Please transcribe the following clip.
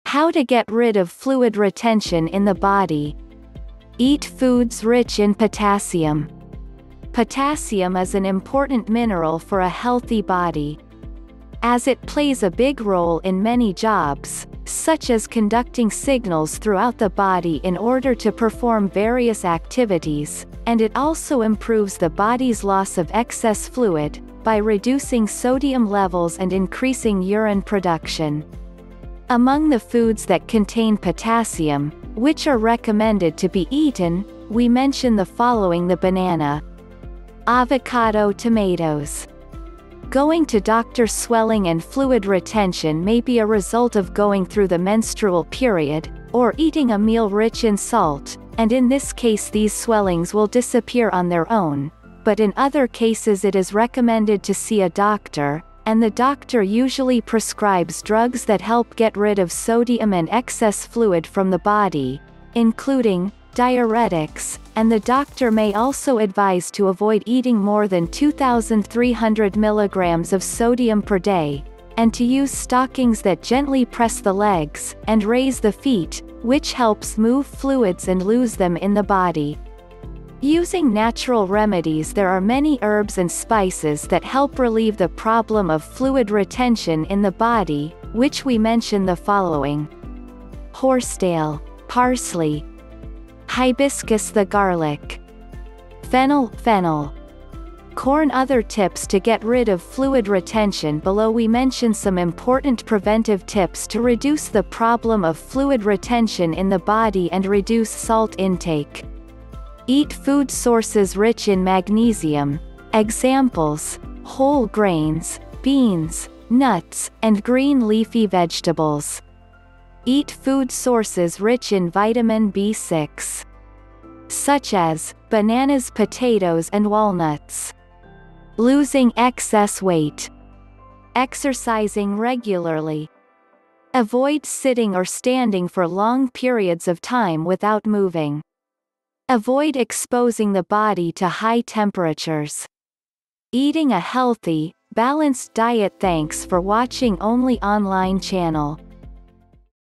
How to get rid of fluid retention in the body. Eat foods rich in potassium. Potassium is an important mineral for a healthy body, as it plays a big role in many jobs, such as conducting signals throughout the body in order to perform various activities, and it also improves the body's loss of excess fluid, by reducing sodium levels and increasing urine production. Among the foods that contain potassium, which are recommended to be eaten, we mention the following: the banana, avocado, tomatoes. Going to doctor. Swelling and fluid retention may be a result of going through the menstrual period, or eating a meal rich in salt, and in this case these swellings will disappear on their own, but in other cases it is recommended to see a doctor, and the doctor usually prescribes drugs that help get rid of sodium and excess fluid from the body, including diuretics, and the doctor may also advise to avoid eating more than 2,300 milligrams of sodium per day, and to use stockings that gently press the legs and raise the feet, which helps move fluids and lose them in the body. Using natural remedies. There are many herbs and spices that help relieve the problem of fluid retention in the body, which we mention the following: horsetail, parsley, hibiscus, the garlic, fennel, corn. Other tips to get rid of fluid retention. Below we mention some important preventive tips to reduce the problem of fluid retention in the body and reduce salt intake. Eat food sources rich in magnesium. Examples: whole grains, beans, nuts, and green leafy vegetables. Eat food sources rich in vitamin B6, such as bananas, potatoes, and walnuts. Losing excess weight. Exercising regularly. Avoid sitting or standing for long periods of time without moving. Avoid exposing the body to high temperatures. Eating a healthy, balanced diet. Thanks for watching Only Online channel.